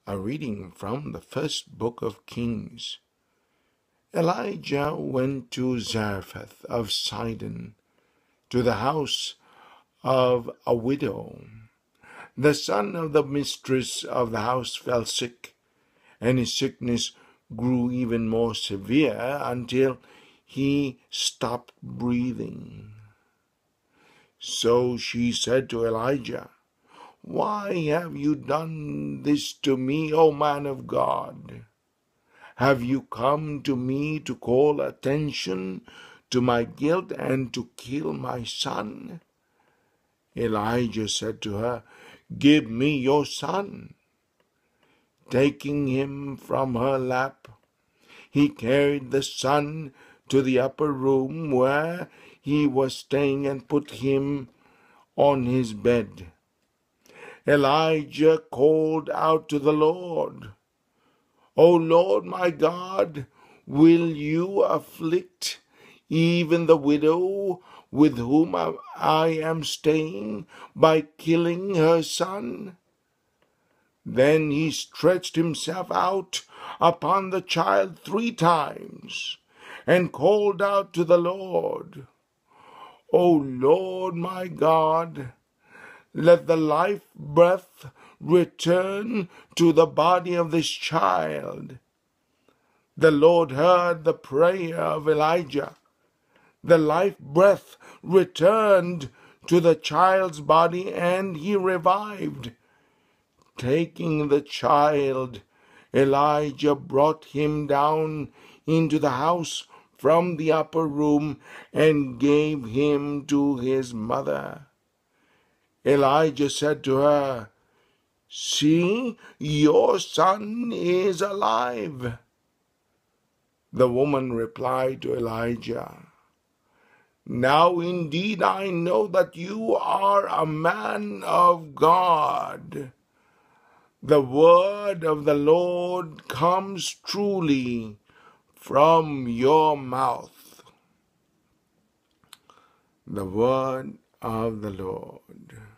A reading from the first book of Kings. Elijah went to Zarephath of Sidon, to the house of a widow. The son of the mistress of the house fell sick, and his sickness grew even more severe until he stopped breathing. So she said to Elijah, "Why have you done this to me, O man of God? Have you come to me to call attention to my guilt and to kill my son?" Elijah said to her, "Give me your son." Taking him from her lap, he carried the son to the upper room where he was staying and put him on his bed. Elijah called out to the Lord, "O Lord my God, will you afflict even the widow with whom I am staying by killing her son?" Then he stretched himself out upon the child 3 times and called out to the Lord, "O Lord my God, let the life breath return to the body of this child." The Lord heard the prayer of Elijah. The life breath returned to the child's body, and he revived. Taking the child, Elijah brought him down into the house from the upper room and gave him to his mother. Elijah said to her, "See, your son is alive." The woman replied to Elijah, "Now indeed I know that you are a man of God. The word of the Lord comes truly from your mouth." The word of the Lord.